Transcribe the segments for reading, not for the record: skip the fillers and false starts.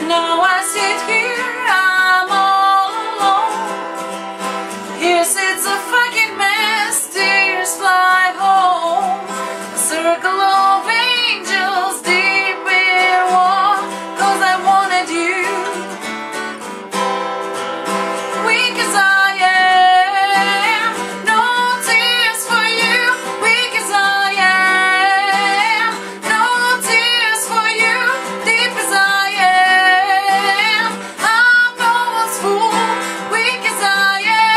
Now I sit here, I'm all alone. Here sits a fucking mess, tears fly home. A circle of angels deep in war, 'cause I wanted you. Weak as I am, no tears for you. Weak as I am, no tears for you. Deep as I am, I'm no one's fool. Weak as I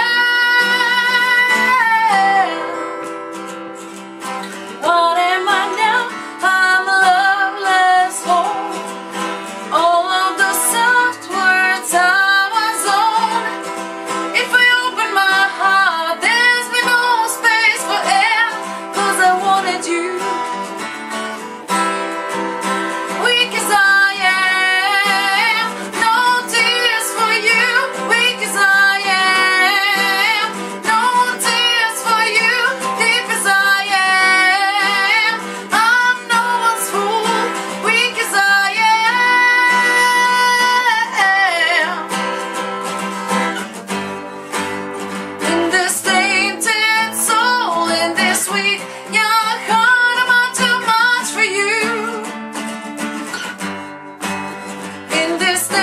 am. What am I now? I'm a loveless hole. All of the soft words I was on. If I open my heart, there's been no space for air, 'cause I wanted you. Weak as I am, no tears for you. Weak as I am, no tears for you. Deep as I am, I'm no one's fool. Weak as I am. In this tainted soul, in this sweet young heart, I'm not too much for you. In this